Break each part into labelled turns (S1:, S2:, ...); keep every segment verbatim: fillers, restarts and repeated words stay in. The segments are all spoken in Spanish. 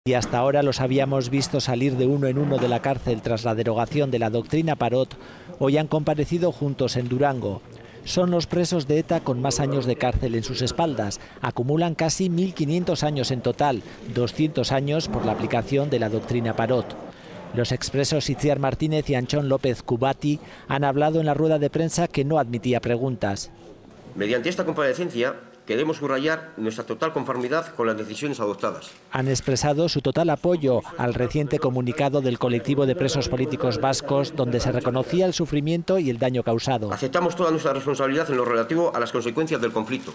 S1: Y hasta ahora los habíamos visto salir de uno en uno de la cárcel tras la derogación de la doctrina Parot, hoy han comparecido juntos en Durango. Son los presos de ETA con más años de cárcel en sus espaldas. Acumulan casi mil quinientos años en total, doscientos años por la aplicación de la doctrina Parot. Los expresos Itziar Martínez y Anchón López Cubati han hablado en la rueda de prensa que no admitía preguntas.
S2: Mediante esta comparecencia queremos subrayar nuestra total conformidad con las decisiones adoptadas.
S1: Han expresado su total apoyo al reciente comunicado del colectivo de presos políticos vascos, donde se reconocía el sufrimiento y el daño causado.
S2: Aceptamos toda nuestra responsabilidad en lo relativo a las consecuencias del conflicto.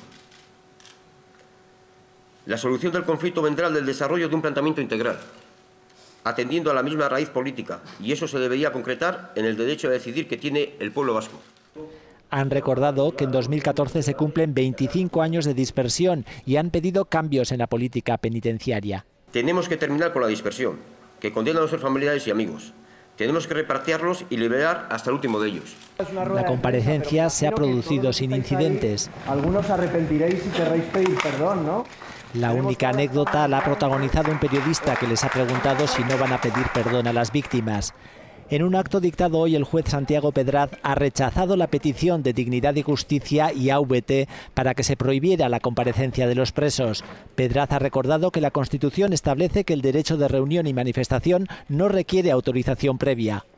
S2: La solución del conflicto vendrá del desarrollo de un planteamiento integral, atendiendo a la misma raíz política, y eso se debería concretar en el derecho a decidir que tiene el pueblo vasco.
S1: Han recordado que en dos mil catorce se cumplen veinticinco años de dispersión y han pedido cambios en la política penitenciaria.
S2: Tenemos que terminar con la dispersión, que condena a nuestros familiares y amigos. Tenemos que repatriarlos y liberar hasta el último de ellos.
S1: La comparecencia se ha producido sin incidentes.
S3: Algunos arrepentiréis y querréis pedir perdón, ¿no?
S1: La única anécdota la ha protagonizado un periodista que les ha preguntado si no van a pedir perdón a las víctimas. En un acto dictado hoy, el juez Santiago Pedraz ha rechazado la petición de Dignidad y Justicia y A V T para que se prohibiera la comparecencia de los presos. Pedraz ha recordado que la Constitución establece que el derecho de reunión y manifestación no requiere autorización previa.